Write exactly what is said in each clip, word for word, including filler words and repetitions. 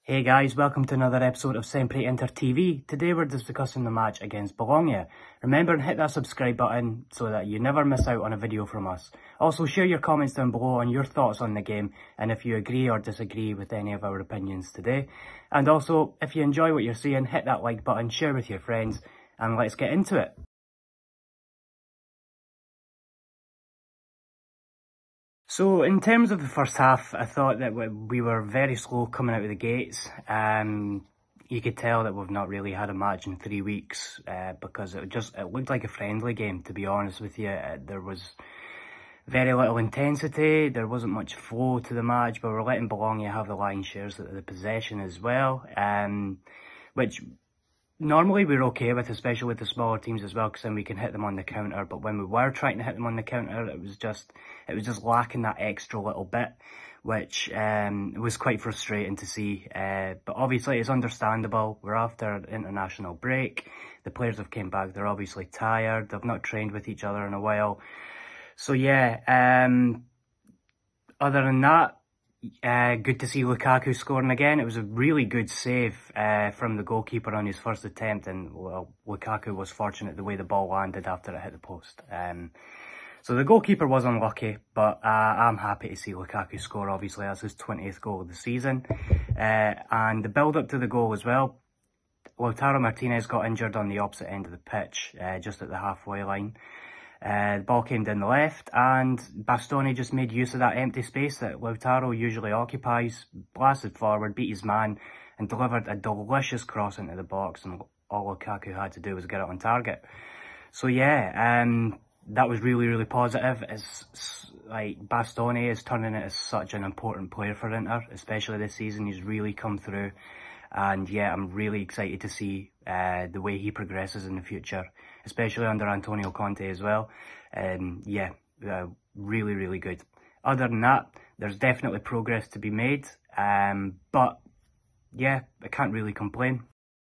Hey guys, welcome to another episode of SempreInterTV. Today we're discussing the match against Bologna. Remember and hit that subscribe button so that you never miss out on a video from us. Also share your comments down below on your thoughts on the game and if you agree or disagree with any of our opinions today. And also, if you enjoy what you're seeing, hit that like button, share with your friends, and let's get into it. So in terms of the first half, I thought that we were very slow coming out of the gates. Um, you could tell that we've not really had a match in three weeks uh, because it just it looked like a friendly game, to be honest with you. Uh, there was very little intensity, there wasn't much flow to the match, but we're letting Bologna have the lion's shares of the possession as well, um, which normally we're okay with, especially with the smaller teams as well, because then we can hit them on the counter. But when we were trying to hit them on the counter, it was just it was just lacking that extra little bit, which um, was quite frustrating to see. Uh, but obviously it's understandable. We're after an international break. The players have came back. They're obviously tired. They've not trained with each other in a while. So yeah, um, other than that, Uh, good to see Lukaku scoring again. It was a really good save uh, from the goalkeeper on his first attempt, and well, Lukaku was fortunate the way the ball landed after it hit the post. Um, so the goalkeeper was unlucky, but uh, I'm happy to see Lukaku score. Obviously, that's his twentieth goal of the season. Uh, and the build-up to the goal as well, Lautaro Martinez got injured on the opposite end of the pitch, uh, just at the halfway line. Uh, the ball came down the left, and Bastoni just made use of that empty space that Lautaro usually occupies, blasted forward, beat his man, and delivered a delicious cross into the box, and all Lukaku had to do was get it on target. So yeah, um, that was really, really positive. It's like Bastoni is turning it as such an important player for Inter, especially this season. He's really come through, and yeah, I'm really excited to see uh, the way he progresses in the future, especially under Antonio Conte as well. Um, yeah, uh, really, really good. Other than that, there's definitely progress to be made, um, but yeah, I can't really complain.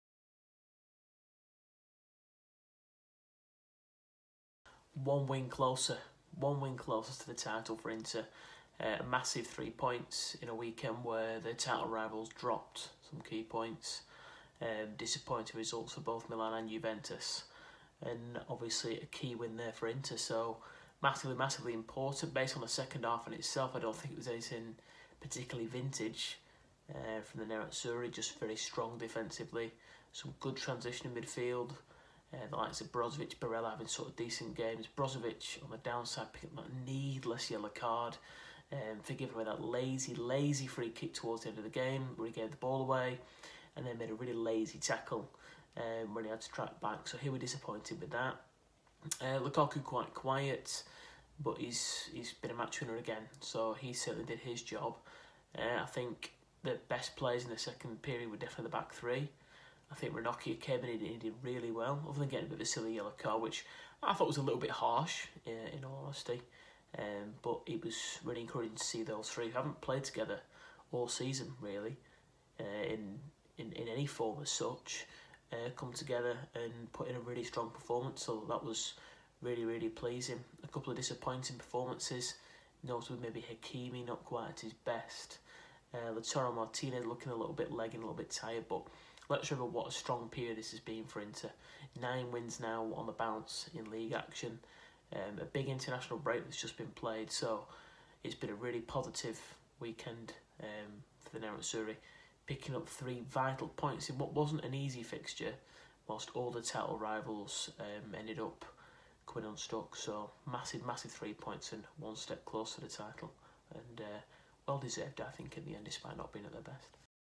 One win closer, one win closer to the title for Inter. Uh, a massive three points in a weekend where the title rivals dropped some key points. Um, disappointing results for both Milan and Juventus, and obviously a key win there for Inter. So massively, massively important. Based on the second half in itself, I don't think it was anything particularly vintage uh, from the Nerazzurri. Just very strong defensively, some good transition in midfield. Uh, the likes of Brozovic, Barella having sort of decent games. Brozovic on the downside picking up that needless yellow card, um, for giving away that lazy, lazy free kick towards the end of the game where he gave the ball away, and then made a really lazy tackle um, when he had to track back. So he was disappointed with that. Uh, Lukaku quite quiet, but he's he's been a match winner again, so he certainly did his job. Uh, I think the best players in the second period were definitely the back three. I think Ranocchia came in and he did really well, other than getting a bit of a silly yellow card, which I thought was a little bit harsh, uh, in all honesty. Um, but it was really encouraging to see those three who haven't played together all season, really, uh, in, in in any form as such, uh, come together and put in a really strong performance. So that was really, really pleasing. A couple of disappointing performances, notably maybe Hakimi not quite at his best. Uh, Lautaro Martinez looking a little bit legging, a little bit tired, but let's remember what a strong period this has been for Inter. Nine wins now on the bounce in league action. Um, a big international break that's just been played, so it's been a really positive weekend um, for the Nerazzurri, picking up three vital points in what wasn't an easy fixture, whilst all the title rivals um, ended up coming unstuck. So massive, massive three points and one step closer to the title, and uh, well deserved, I think, in the end, despite not being at their best.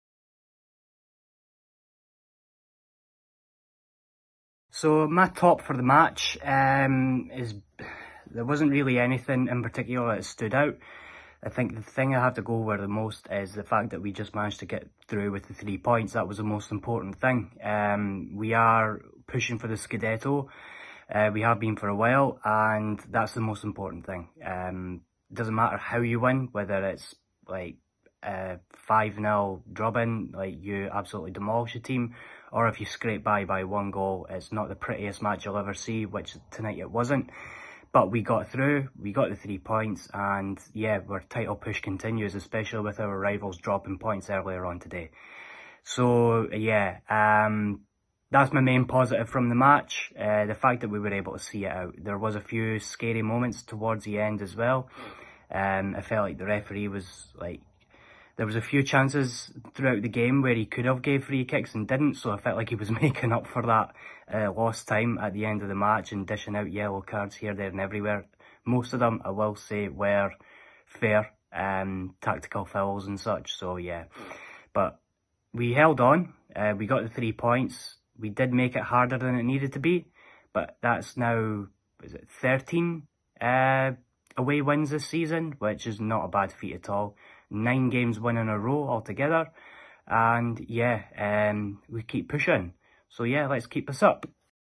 So my top for the match um, is, there wasn't really anything in particular that stood out. I think the thing I have to go with the most is the fact that we just managed to get through with the three points. That was the most important thing. Um, we are pushing for the Scudetto. Uh, we have been for a while, and that's the most important thing. Um, doesn't matter how you win, whether it's like uh, five nil drubbing, like you absolutely demolish a team, or if you scrape by by one goal. It's not the prettiest match you'll ever see, which tonight it wasn't. But we got through, we got the three points, and yeah, our title push continues, especially with our rivals dropping points earlier on today. So yeah, um, that's my main positive from the match. Uh, the fact that we were able to see it out. There was a few scary moments towards the end as well. Um, I felt like the referee was like, there was a few chances throughout the game where he could have gave free kicks and didn't, so I felt like he was making up for that uh, lost time at the end of the match and dishing out yellow cards here, there and everywhere. Most of them, I will say, were fair, um, tactical fouls and such, so yeah. But we held on, uh, we got the three points. We did make it harder than it needed to be, but that's now, is it thirteen uh, away wins this season, which is not a bad feat at all. Nine games win in a row altogether, and yeah, um, we keep pushing. So yeah, let's keep this up.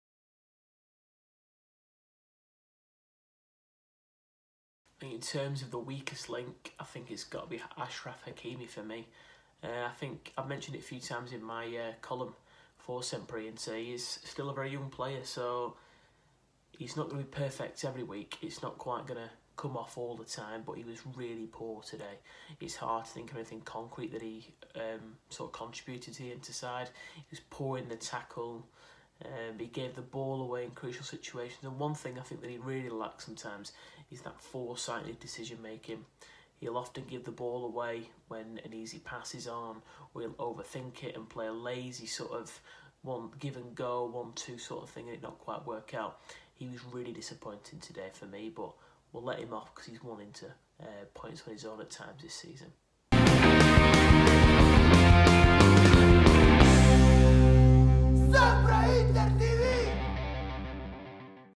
In terms of the weakest link, I think it's got to be Ashraf Hakimi for me. Uh, I think I've mentioned it a few times in my uh, column for SempreInter. He is still a very young player, so he's not going to be perfect every week. It's not quite going to come off all the time, but he was really poor today. It's hard to think of anything concrete that he um, sort of contributed to the Inter side. He was poor in the tackle. Um, he gave the ball away in crucial situations, and one thing I think that he really lacks sometimes is that foresighted decision making. He'll often give the ball away when an easy pass is on, or he'll overthink it and play a lazy sort of one give and go, one two sort of thing, and it not quite work out. He was really disappointing today for me, but we'll let him off because he's won into uh, points on his own at times this season.